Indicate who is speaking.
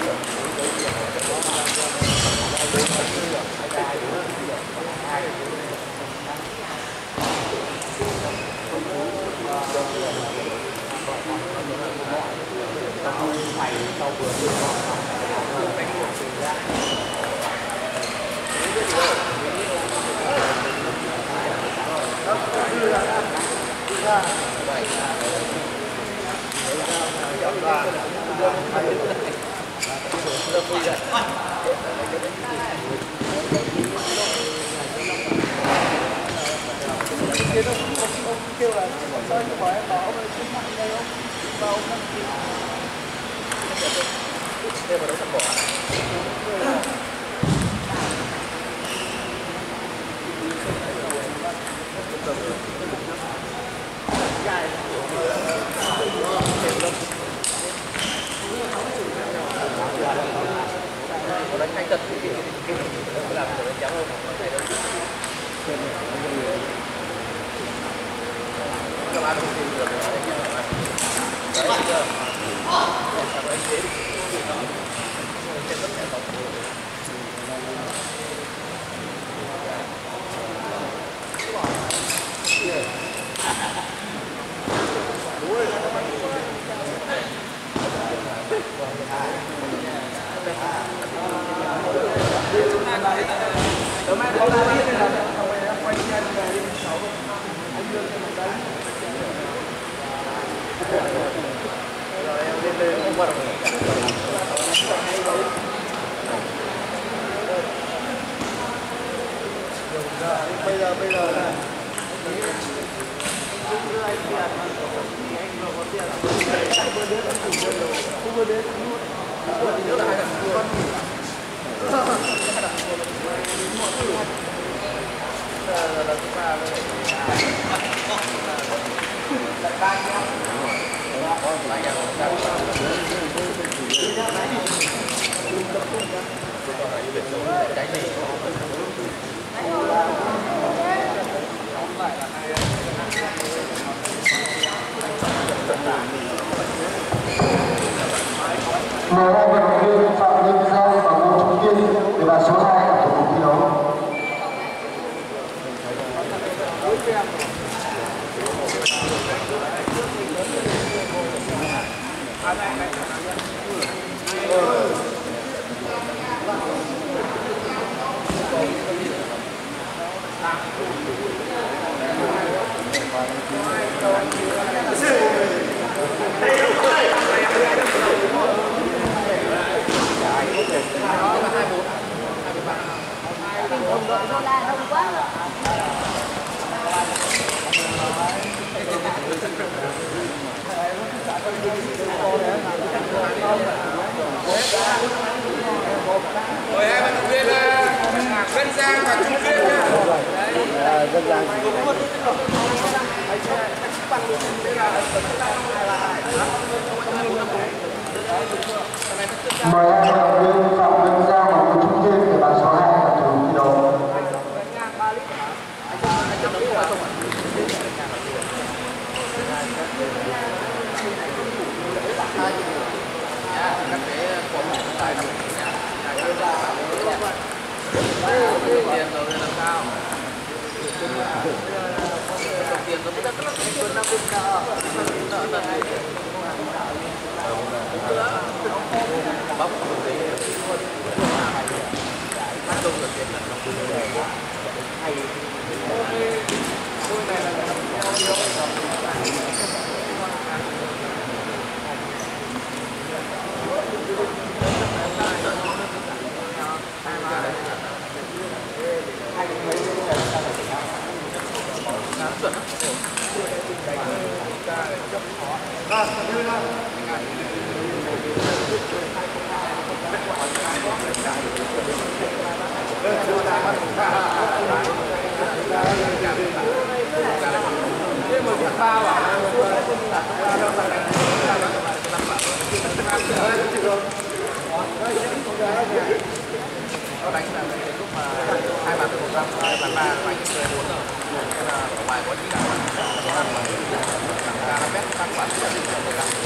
Speaker 1: Kêu là sao như vậy bảo ông trên mạng đây không? Vào ông đăng ký. Đây vào đấy sắp bỏ. Đánh thanh tật thì làm được cháo không? Các bạn không tìm được đấy chưa? Đấy chưa? Các bạn chế tối mai có la biết là quay nhanh về đi 6 anh Dương cái đấy rồi em lên không vào bây giờ là anh vừa có tiền vừa đến nữa là hai con là thứ ba lại ba nhau cái gì
Speaker 2: mời hai vận động viên Phạm Linh Giang và Ngô Trung Kiên để vào số 2 ở tổng cục thi đấu.
Speaker 3: Đồng đội đô la đông quá rồi.
Speaker 4: Mời hai vận động viên Vân Giang và Trung Kiên nhá.
Speaker 1: Vân Giang.
Speaker 2: Mời hai vận động viên Phạm Linh Giang và Ngô Trung Kiên để vào số 2 ở tổng cục thi đấu.
Speaker 4: Tiền rồi làm sao? Tiền nó mới đất lắm, tuần năm bên nợ lần này. Bóc một tí. Bắt đầu được tiền lần trong hay. Nó đánh là lúc mà 2 bàn từ 1 năm, 2 bàn 3 đánh chơi 4 rồi. Cái là ở ngoài có chỉ là nó ăn mà ra nó bét tăng bắn